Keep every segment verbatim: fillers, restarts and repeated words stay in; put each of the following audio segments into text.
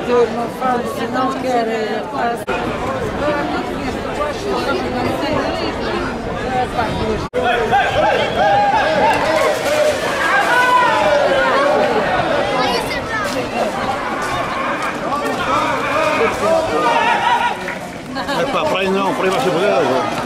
senhor não faz, não quer fazer. É para a praia não, para aí vai ser beleza.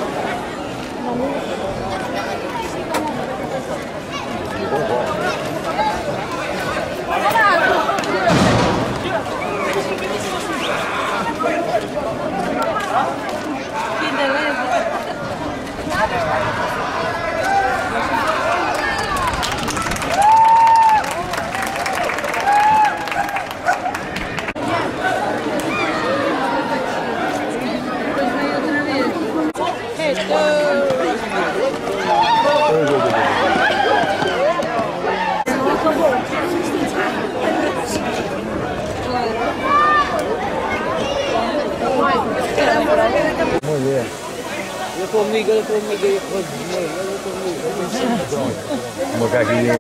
Mulher. Eu estou amiga, eu estou amiga, eu estou amiga. Uma caguinha.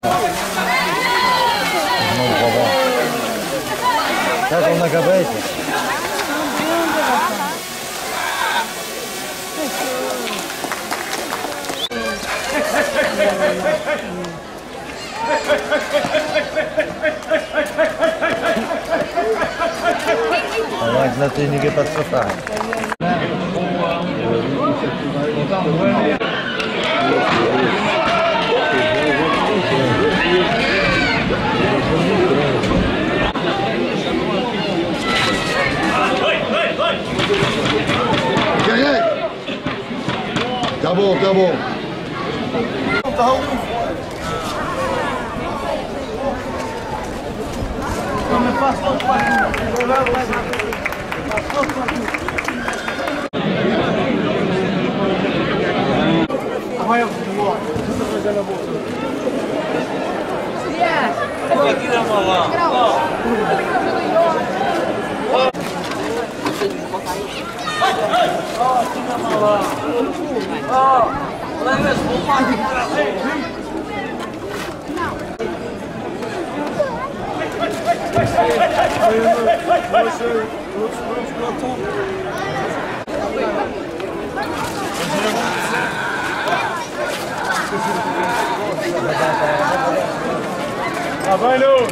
Não me roubam. Já estão na cabeça. Olha que não tem ninguém para te soltar. Tá bom, tá bom. Ah, vai, Lu!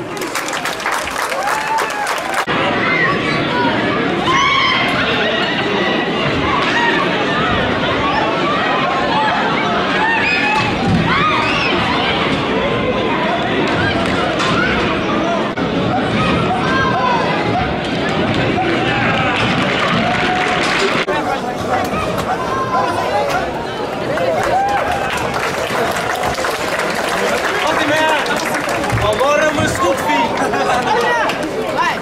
Agora é meu segundo filho. Vai!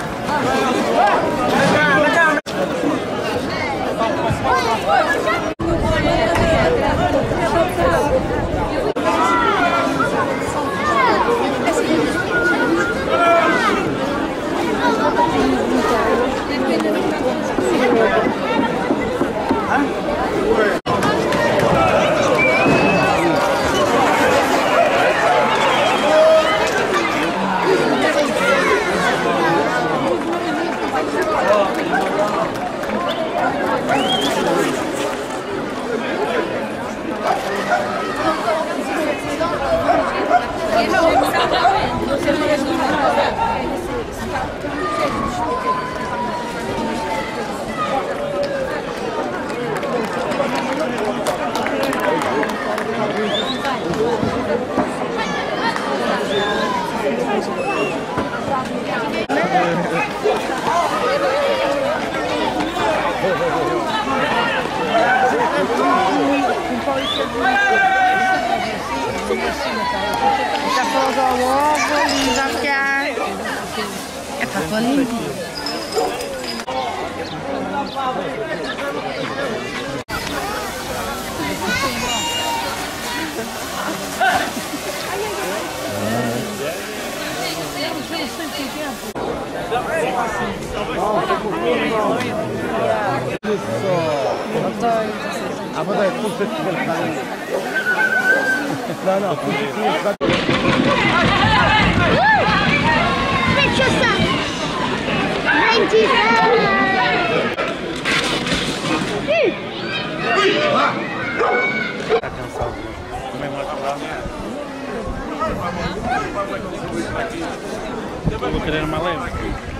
Já falou ao ovo, já que há. É para pôr limpo. Ah, mas é tudo que não, não, tudo que Deixa eu sair. Eu vou querer uma leve.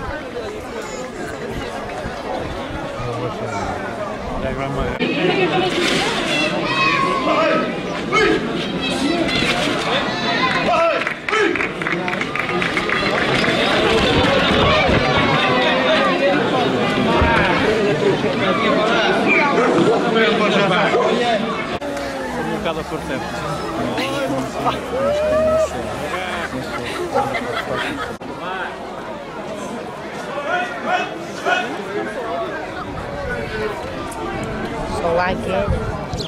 Um bocado a cortar. So I get it.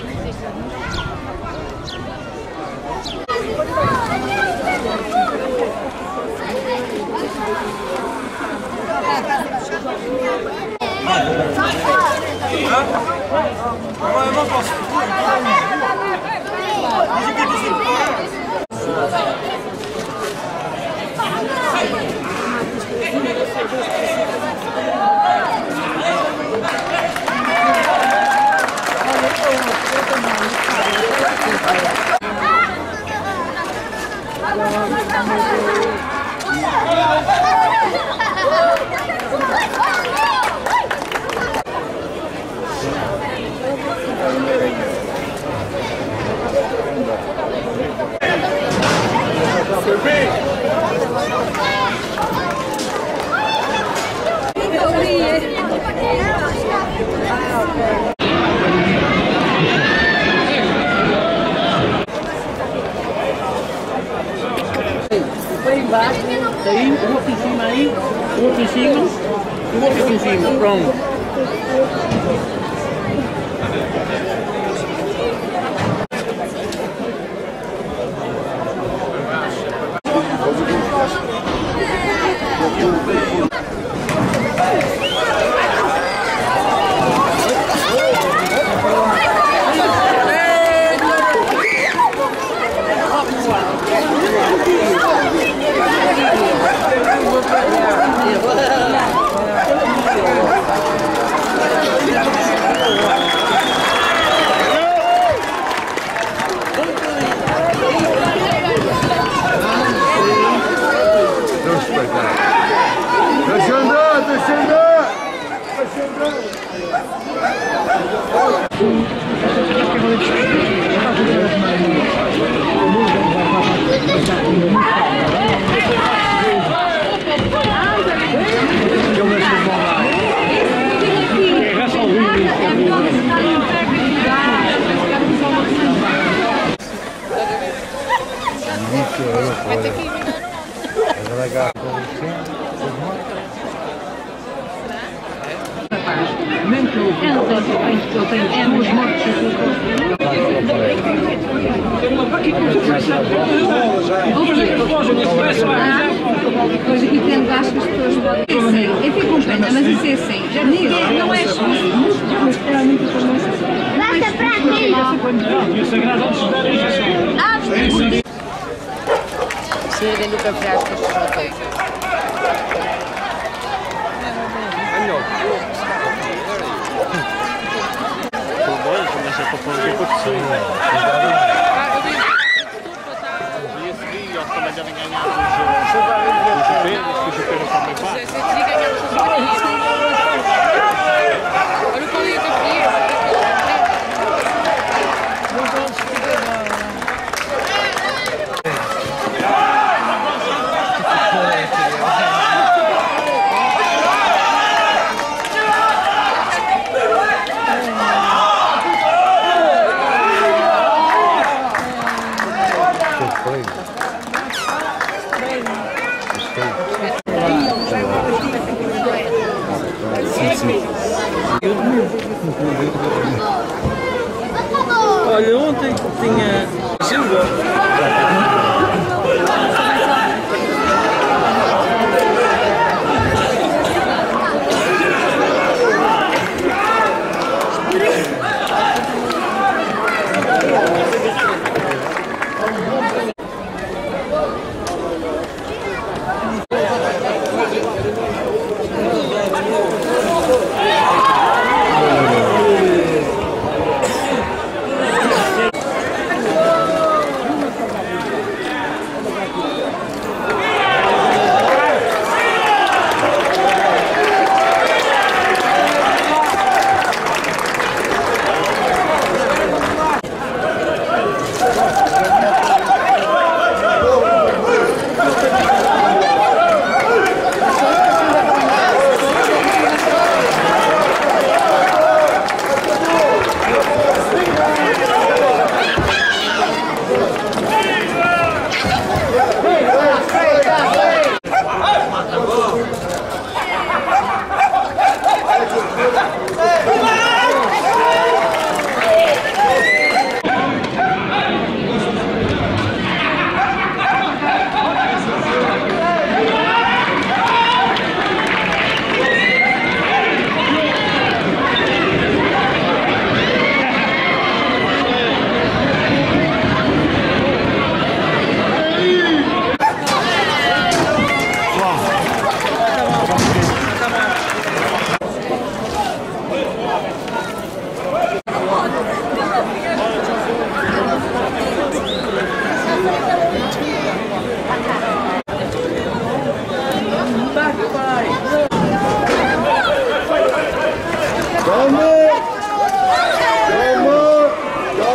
Foi embaixo, daí, o outro em cima aí, o outro em cima, o outro em cima, pronto. Deixa andar, deixa andar! Deixa andar! Eu tenho duas mortes. Pois aqui temos, acho que as pessoas podem. É assim, eu fico com pena, mas isso é assim. Já ninguém, não é justo. Basta para mim. Chega no café às pessoas. Começa a pôr aqui por cima. No dia seguinte, eles também devem ganhar os chupeiros, que os chupeiros também fazem. Olha o que eu ia ter. Olha, ontem tinha chuva.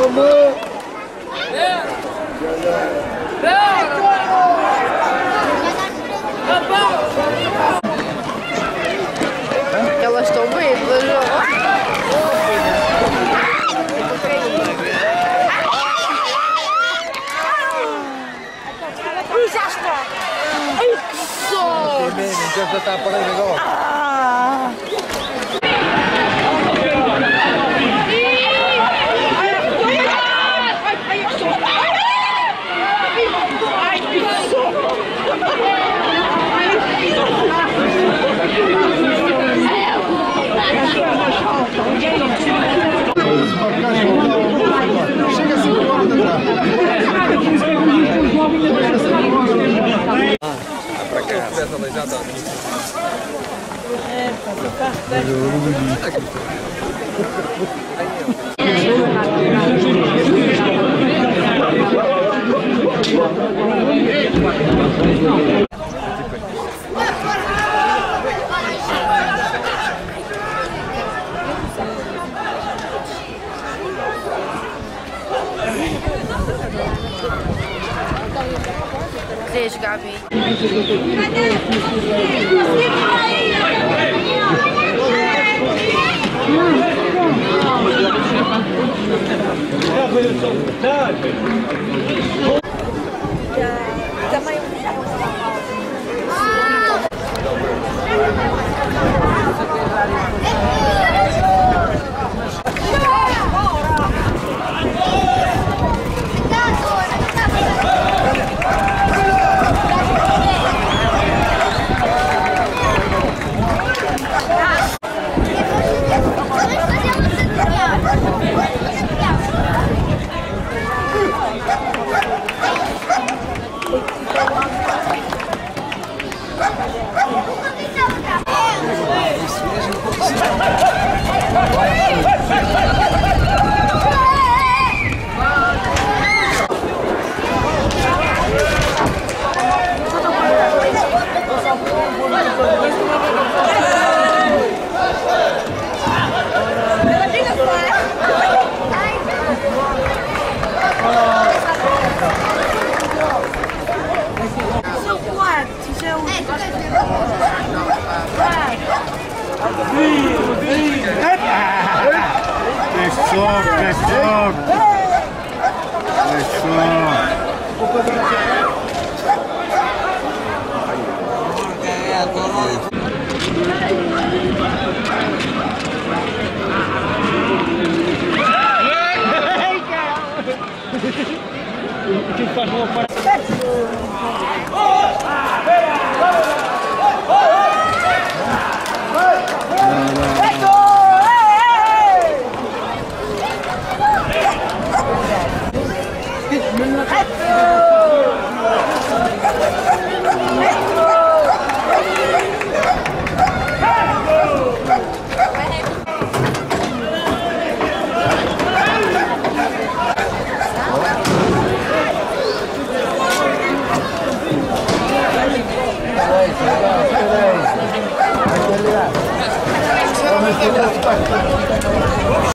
Elas estão bêbadas. Já está. Ai, que sorte. Bem, então já está a parar agora. Ah. Chega assim por hora da para cá, já está. É, Beijo, Gabi. Fechou, fechou. Que faz uma